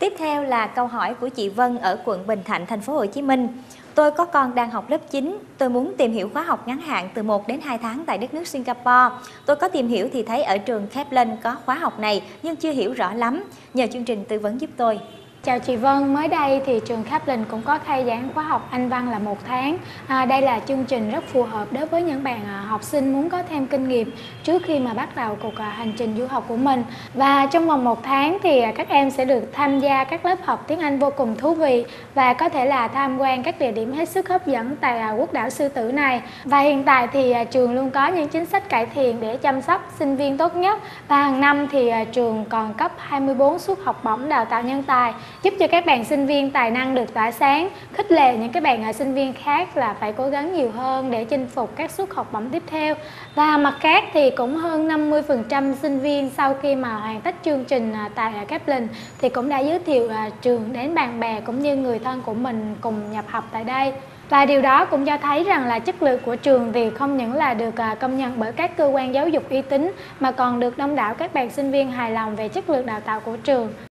Tiếp theo là câu hỏi của chị Vân ở quận Bình Thạnh, thành phố Hồ Chí Minh. Tôi có con đang học lớp 9, tôi muốn tìm hiểu khóa học ngắn hạn từ 1 đến 2 tháng tại đất nước Singapore. Tôi có tìm hiểu thì thấy ở trường Kaplan có khóa học này nhưng chưa hiểu rõ lắm. Nhờ chương trình tư vấn giúp tôi. Chào chị Vân, mới đây thì trường Kaplan cũng có khai giảng khóa học Anh văn là 1 tháng. Đây là chương trình rất phù hợp đối với những bạn học sinh muốn có thêm kinh nghiệm trước khi mà bắt đầu cuộc hành trình du học của mình. Và trong vòng 1 tháng thì các em sẽ được tham gia các lớp học tiếng Anh vô cùng thú vị và có thể là tham quan các địa điểm hết sức hấp dẫn tại quốc đảo Sư Tử này. Và hiện tại thì trường luôn có những chính sách cải thiện để chăm sóc sinh viên tốt nhất. Và hàng năm thì trường còn cấp 24 suất học bổng đào tạo nhân tài, giúp cho các bạn sinh viên tài năng được tỏa sáng, khích lệ những bạn sinh viên khác là phải cố gắng nhiều hơn để chinh phục các suất học bổng tiếp theo. Và mặt khác thì cũng hơn 50% sinh viên sau khi mà hoàn tất chương trình tại Kaplan thì cũng đã giới thiệu trường đến bạn bè cũng như người thân của mình cùng nhập học tại đây. Và điều đó cũng cho thấy rằng là chất lượng của trường thì không những là được công nhận bởi các cơ quan giáo dục uy tín mà còn được đông đảo các bạn sinh viên hài lòng về chất lượng đào tạo của trường.